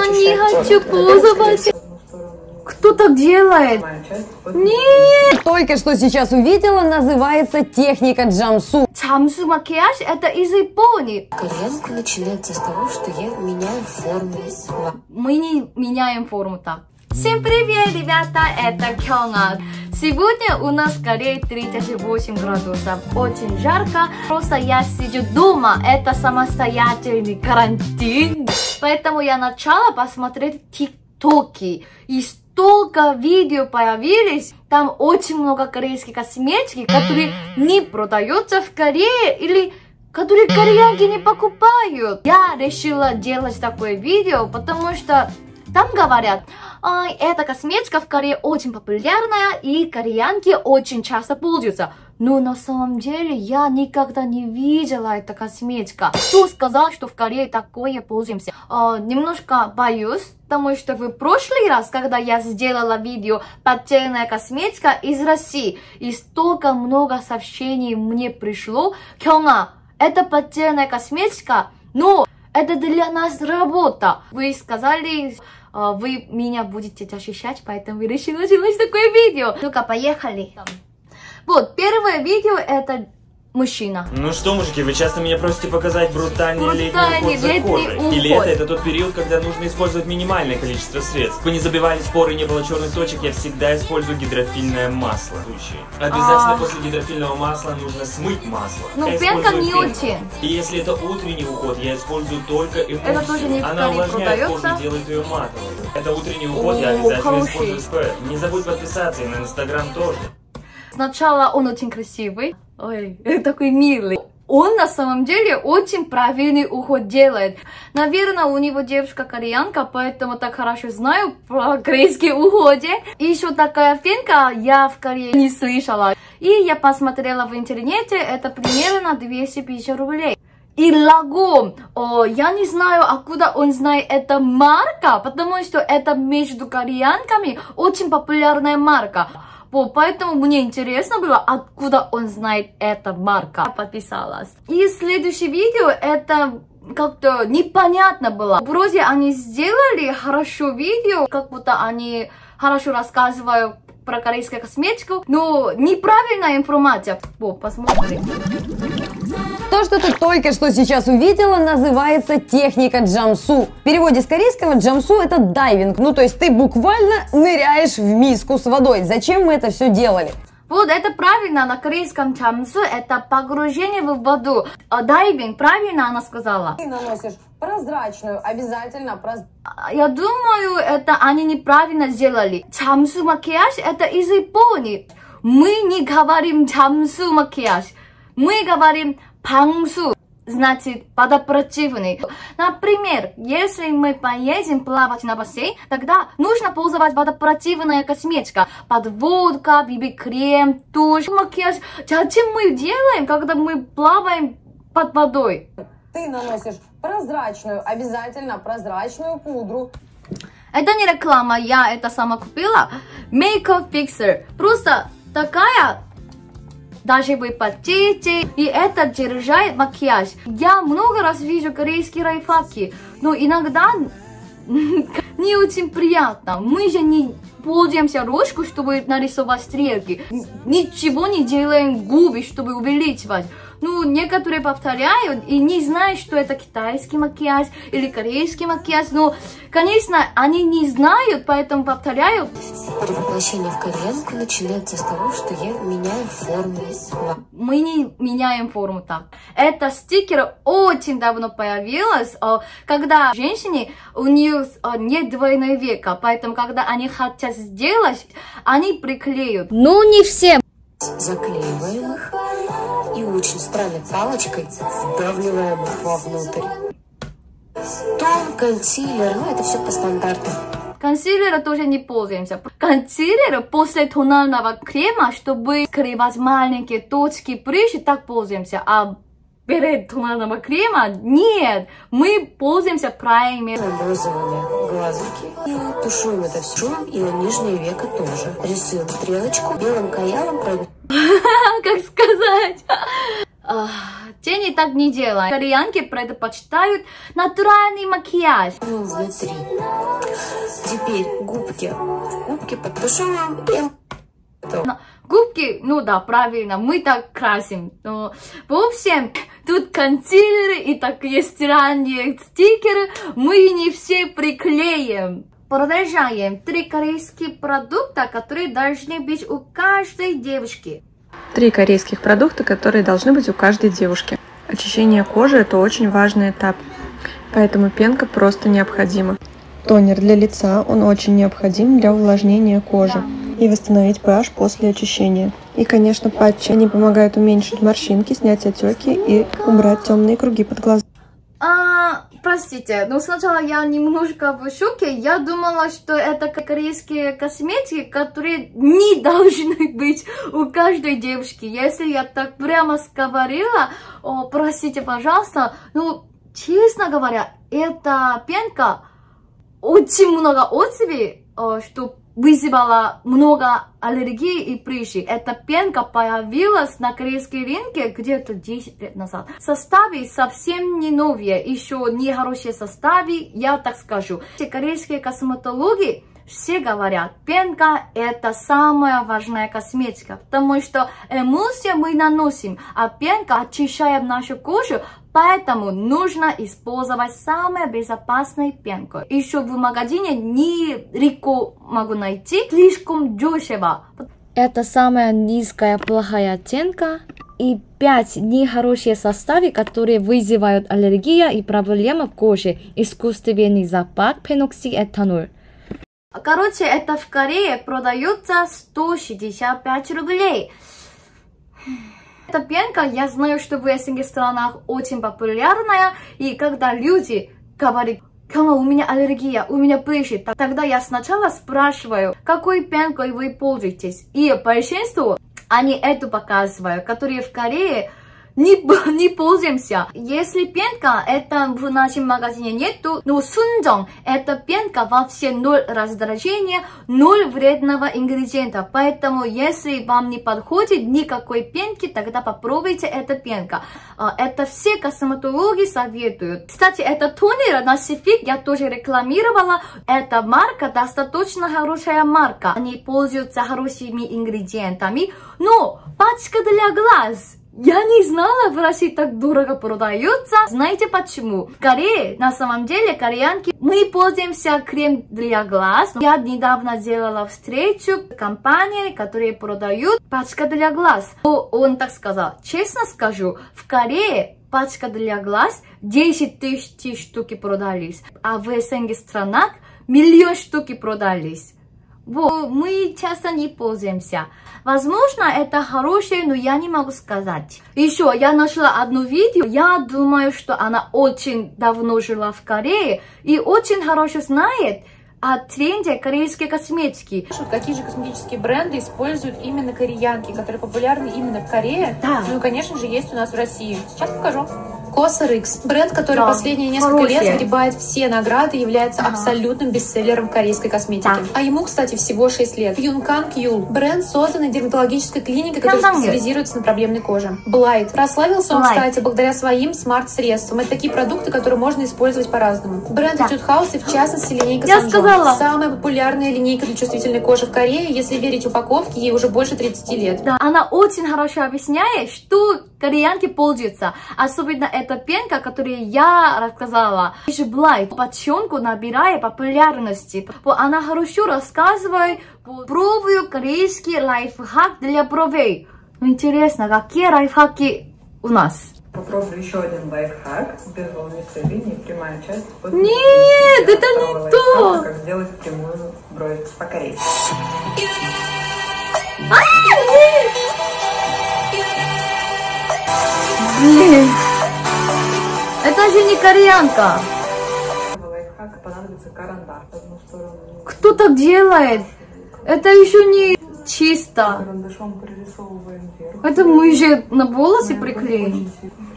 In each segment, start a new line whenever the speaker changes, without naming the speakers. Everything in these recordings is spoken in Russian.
Я не хочу пользоваться. Кто так делает? Нет!
Только что сейчас увидела, называется техника джамсу.
Джамсу макияж это из Японии.
Кореянка начинается с того, что я меняю форму.
Мы не меняем форму так. Всем привет, ребята, это Кёнга. Сегодня у нас в Корее 38 градусов, очень жарко. Просто я сижу дома, это самостоятельный карантин. Поэтому я начала посмотреть тиктоки. И столько видео появились, там очень много корейской косметики, которые не продаются в Корее или которые кореянки не покупают. Я решила делать такое видео, потому что там говорят, эта косметика в Корее очень популярная и кореянки очень часто пользуются. Но на самом деле я никогда не видела эту косметику. Кто сказал, что в Корее такое пользуемся? Немножко боюсь, потому что в прошлый раз, когда я сделала видео «Поддельная косметика» из России, и столько много сообщений мне пришло, Кёнга, это поддельная косметика, но это для нас работа. Вы сказали, вы меня будете защищать, поэтому я решила сделать такое видео. Ну-ка, поехали. Вот, первое видео это мужчина.
Ну что, мужики, вы часто меня просите показать брутальный летний уход за кожей. И лето это тот период, когда нужно использовать минимальное количество средств. Чтобы не забивались поры и не было черных точек, я всегда использую гидрофильное масло. Обязательно после гидрофильного масла нужно смыть масло.
Ну, пенка не очень.
И если это утренний уход, я использую только эмульсию.
Это тоже не в
Она
Корее
увлажняет кожу
продается.
и делает ее матовой. Это утренний уход, я обязательно использую СПФ. Не забудь подписаться и на Инстаграм тоже.
Сначала он очень красивый, ой, такой милый. Он на самом деле очень правильный уход делает. Наверное, у него девушка кореянка, поэтому так хорошо знаю про корейский уходе. И еще такая фенка я в Корее не слышала. И я посмотрела в интернете, это примерно 250 рублей. И лого, я не знаю, откуда он знает эту марку, потому что это между кореянками очень популярная марка. Поэтому мне интересно было, откуда он знает эту марку. Я подписалась. И следующее видео, это как-то непонятно было. Вроде они сделали хорошо видео, как будто они хорошо рассказывают про корейскую косметику, но неправильная информация. Посмотрим.
То, что ты только что сейчас увидела, называется техника джамсу. В переводе с корейского джамсу это дайвинг. Ну, то есть ты буквально ныряешь в миску с водой. Зачем мы это все делали?
Вот, это правильно, на корейском джамсу это погружение в воду. Дайвинг, правильно она сказала.
Ты наносишь прозрачную, обязательно прозрачную.
Я думаю, это они неправильно сделали. Джамсу макияж это из Японии. Мы не говорим джамсу макияж. Мы говорим 방수, значит водопротивный. Например, если мы поедем плавать на бассейн, тогда нужно пользоваться водопротивная косметика. Подводка, BB-крем, тушь, макияж. Зачем мы делаем, когда мы плаваем под водой?
Ты наносишь прозрачную, обязательно прозрачную пудру.
Это не реклама, я это сама купила. Makeup Fixer. Просто такая... Даже вы потеете, и это держит макияж. Я много раз вижу корейские лайфхаки, но иногда не очень приятно. Мы же не пользуемся ручкой, чтобы нарисовать стрелки. Ничего не делаем губы, чтобы увеличивать. Ну, некоторые повторяют и не знают, что это китайский макияж или корейский макияж. Но, конечно, они не знают, поэтому повторяют.
Перевоплощение в кореянку начинается с того, что я меняю форму.
Мы не меняем форму так. Это стикер очень давно появилась, когда женщине, у нее нет двойного века, поэтому когда они хотят сделать, они приклеют. Ну, не все.
Заклеиваем их и очень странной палочкой вдавливаем их вовнутрь. Тон, консилер, ну это все по стандарту.
Консилера тоже не пользуемся. Консилер после тонального крема, чтобы скрывать маленькие точки прыщи, так пользуемся. А перед тонального крема нет. Мы пользуемся праймером.
Розовыми глазки. И тушуем это все. И на нижнее веко тоже. Рисуем стрелочку белым каялом.
Как сказать? Тени так не делают. Кореянки предпочитают натуральный макияж.
Ну, внутри. Теперь губки. Губки подтушевываем и...
Губки, ну да, правильно, мы так красим. Но, в общем, тут консилеры и такие странные стикеры мы не все приклеим. Продолжаем. 3 корейских продукта, которые должны быть у каждой девушки.
3 корейских продукта, которые должны быть у каждой девушки. Очищение кожи – это очень важный этап, поэтому пенка просто необходима. Тонер для лица, он очень необходим для увлажнения кожи и восстановить pH после очищения. И, конечно, патчи, они помогают уменьшить морщинки, снять отеки и убрать темные круги под глазами.
Простите, но сначала я немножко в шоке. Я думала, что это корейские косметики, которые не должны быть у каждой девушки. Если я так прямо говорила, простите, пожалуйста, ну, честно говоря, эта пенка очень много отзывов, что вызвала много аллергии и прыщи. Эта пенка появилась на корейском рынке где-то 10 лет назад. Составы совсем не новые, еще не хорошие составы, я так скажу. Корейские косметологи все говорят, пенка это самая важная косметика, потому что эмульсию мы наносим, а пенка очищает нашу кожу, поэтому нужно использовать самую безопасную пенку. Еще в магазине не легко могу найти, слишком дешево. Это самая низкая плохая оттенка и 5 нехорошие составы, которые вызывают аллергию и проблемы в коже. Искусственный запах, пеноксиэтанол. Короче, это в Корее продается 165 рублей. Эта пенка, я знаю, что в СНГ странах очень популярная, и когда люди говорят, у меня аллергия, у меня прыщи, тогда я сначала спрашиваю, какой пенкой вы пользуетесь, и большинство, они эту показывают, которые в Корее не пользуемся. Если пенка это в нашем магазине нету, но Sunjong это пенка вообще 0 раздражения, 0 вредного ингредиента. Поэтому если вам не подходит никакой пенки, тогда попробуйте эту пенку. Это все косметологи советуют. Кстати, это тонер на Sifik я тоже рекламировала. Эта марка достаточно хорошая марка. Они пользуются хорошими ингредиентами. Но пачка для глаз. Я не знала, в России так дорого продается. Знаете почему? В Корее, на самом деле, кореянки, мы пользуемся крем для глаз. Я недавно делала встречу с компанией, которые продают пачка для глаз. Он так сказал, честно скажу, в Корее пачка для глаз 10 тысяч штук продались, а в СНГ странах 1 000 000 штук продались. Вот, мы часто не пользуемся. Возможно, это хорошее, но я не могу сказать. Еще я нашла одно видео. Я думаю, что она очень давно жила в Корее и очень хорошо знает о тренде корейской косметики.
Какие же косметические бренды используют именно кореянки, которые популярны именно в Корее?
Да.
Ну и, конечно же, есть у нас в России. Сейчас покажу. Cosrx, бренд, который последние несколько лет загребает все награды, является абсолютным бестселлером корейской косметики. А ему, кстати, всего 6 лет. Юнкан Кьюл, бренд, созданный дерматологической клиникой, которая специализируется на проблемной коже. Blight, прославился он, кстати, благодаря своим смарт-средствам. Это такие продукты, которые можно использовать по-разному. Бренд Etude House и, в частности, линейка Sunjong. Самая популярная линейка для чувствительной кожи в Корее, если верить упаковке, ей уже больше 30 лет.
Да, она очень хорошо объясняет, что кореянки пользуются. Особенно эта пенка, которую я рассказала. И же Blight потихоньку набирает популярности. Она хорошо рассказывает, пробую корейский лайфхак для бровей. Интересно, какие лайфхаки у нас?
Попробую еще один лайфхак. Без волнистой линии, прямая часть.
Нет, это не то.
Как сделать прямую бровь по-корейски.
Блин, это же не кореянка.
Лайфхак понадобится карандаш. В одну сторону.
Кто так делает? Это еще не чисто.
Карандашом прорисовываем вверх.
Это мы же на волосы приклеим.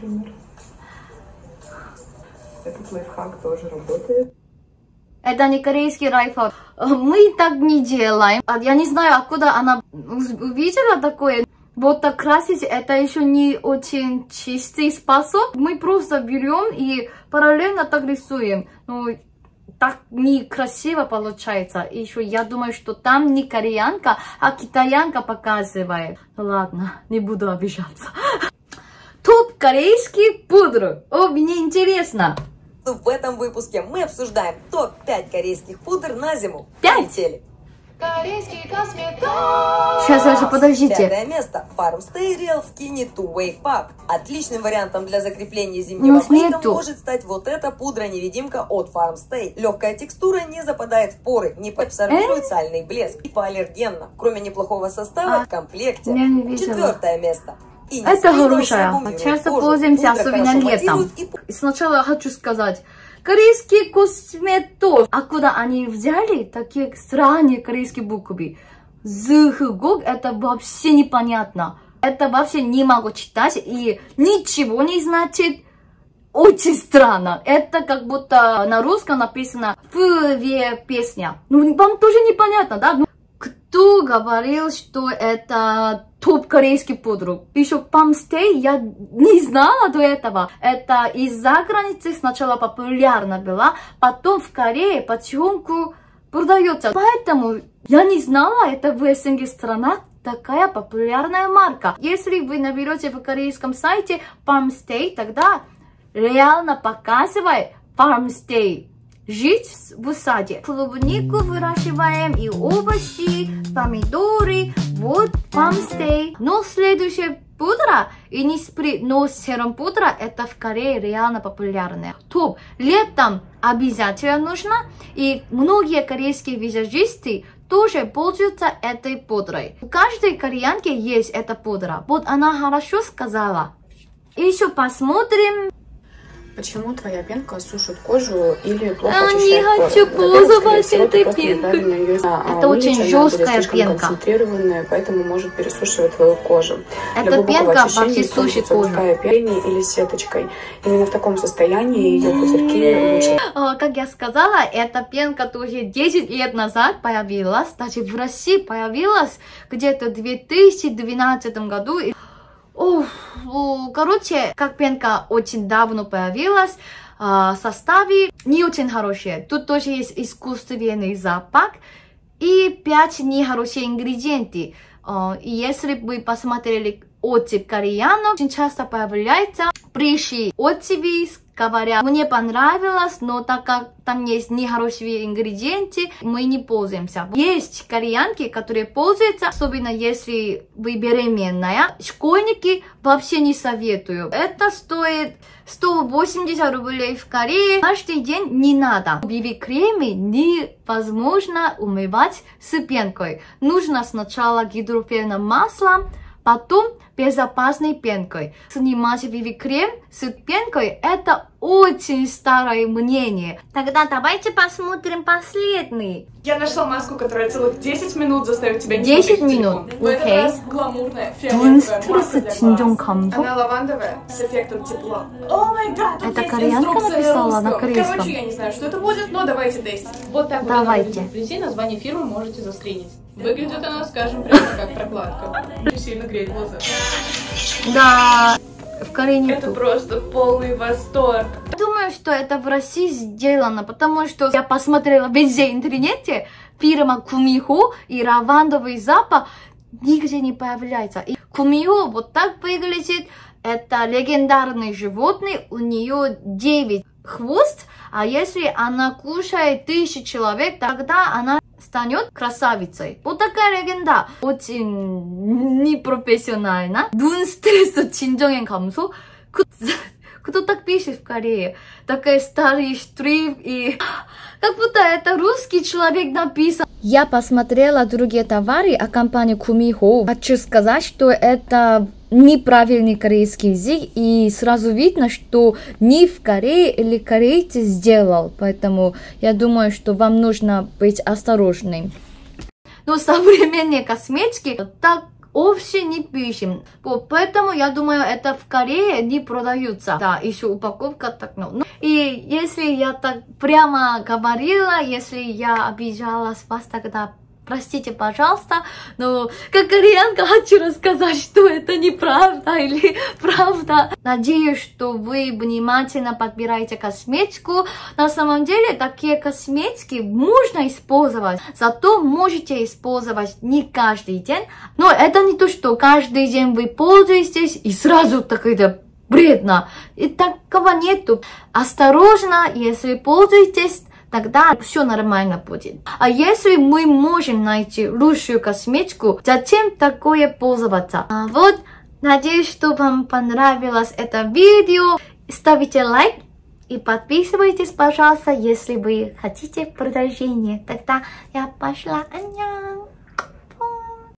Этот лайфхак тоже работает.
Это не корейский лайфхак. Мы так не делаем. Я не знаю, откуда она увидела такое. Вот так красить, это еще не очень чистый способ. Мы просто берем и параллельно так рисуем. Ну, так некрасиво получается. И еще я думаю, что там не кореянка, а китаянка показывает. Ну ладно, не буду обижаться. Топ корейский пудр. О, мне интересно.
В этом выпуске мы обсуждаем топ-5 корейских пудр на зиму.
5?
Полетели.
Сейчас, подождите.
5-е место. Farmstay Real Skinny 2 Way Pack. Отличным вариантом для закрепления зимнего мейка может стать вот эта пудра-невидимка от Farmstay. Легкая текстура не западает в поры, не абсорбирует сальный блеск. Гипоаллергенно. Кроме неплохого состава в комплекте. 4-е место.
Это хорошая. Часто пользуемся, особенно летом. Сначала я хочу сказать, корейский косметоз. Откуда они взяли такие странные корейские буквы? Зхгок, это вообще непонятно. Это вообще не могу читать и ничего не значит. Очень странно. Это как будто на русском написано в песня. Ну, вам тоже непонятно, да? Кто говорил, что это топ корейский пудр? Еще Farmstay я не знала до этого. Это из-за границы сначала популярна была, потом в Корее потихоньку продается. Поэтому я не знала, это в СНГ странах такая популярная марка. Если вы наберете в корейском сайте Farmstay, тогда реально показывает Farmstay. Жить в саде. Клубнику выращиваем и овощи, помидоры. Вот Farmstay. Но следующая пудра, и не сприт, но серум пудра, это в Корее реально популярная. Топ. Летом обязательно нужно. И многие корейские визажисты тоже пользуются этой пудрой. У каждой кореянки есть эта пудра. Вот она хорошо сказала. Еще посмотрим.
Почему твоя пенка сушит кожу или плохо очищает
не хочу пользоваться этой пенкой. Это очень жесткая пенка.
Концентрированная, поэтому может пересушивать твою кожу.
Эта пенка вообще сушит кожу.
Или сеточкой. Именно в таком состоянии ее пузырьки лучше.
Как я сказала, эта пенка тоже 10 лет назад появилась. Даже в России появилась где-то в 2012 году. Короче, как пенка очень давно появилась, составы не очень хорошие. Тут тоже есть искусственный запах и 5 нехорошие ингредиенты. И если вы посмотрели отзыв кореянок, очень часто появляется прыщи. Отзывы говорят, мне понравилось, но так как там есть нехорошие ингредиенты, мы не пользуемся. Есть кореянки, которые пользуются, особенно если вы беременная. Школьники вообще не советую. Это стоит 180 рублей в Корее. Каждый день не надо. BB-кремы невозможно умывать с пенкой. Нужно сначала гидрофильным маслом, потом безопасной пенкой. Снимать BB-крем с пенкой — это очень старое мнение. Тогда давайте посмотрим последний.
Я нашла маску, которая целых 10 минут заставит тебя не
10 минут?
В этот раз гламурная фиолетовая маска. Она лавандовая с эффектом тепла. О май гад!
Это кореянка написала на корейском?
Короче, я не знаю, что это будет, но давайте тестить. Вот так вот она выглядит вблизи, название фирмы можете заскринить. Выглядит она, скажем, прямо как прокладка. Не сильно греет глаза.
Да, в Корее нету.
Это просто полный восторг.
Я думаю, что это в России сделано, потому что я посмотрела везде в интернете, фирма Кумихо и лавандовый запах нигде не появляется. И Кумихо вот так выглядит. Это легендарный животный, у нее 9 хвост, а если она кушает 1000 человек, тогда она станет красавицей. Вот такая легенда. Очень непрофессионально. 눈 스트레스 진정한 감소? Кто так пишет в Корее? Такой старый штрих и... Как будто это русский человек написан. Я посмотрела другие товары о компании Кумихо. Хочу сказать, что это неправильный корейский язык, и сразу видно, что не в Корее или корейцы сделал. Поэтому я думаю, что вам нужно быть осторожным. Но современные косметики так вообще не пишем. Поэтому я думаю, это в Корее не продаются. Да, еще упаковка так. Ну, и если я так прямо говорила, если я обижалась вас, тогда Простите, пожалуйста, но как кореянка хочу рассказать, что это неправда или правда. Надеюсь, что вы внимательно подбираете косметику. На самом деле, такие косметики можно использовать, зато можете использовать не каждый день. Но это не то, что каждый день вы пользуетесь и сразу такое вредно. И такого нету. Осторожно, если пользуетесь, тогда все нормально будет. А если мы можем найти лучшую косметику, зачем такое пользоваться? Вот, надеюсь, что вам понравилось это видео. Ставите лайк и подписывайтесь, пожалуйста, если вы хотите продолжение. Тогда я пошла. Аньян!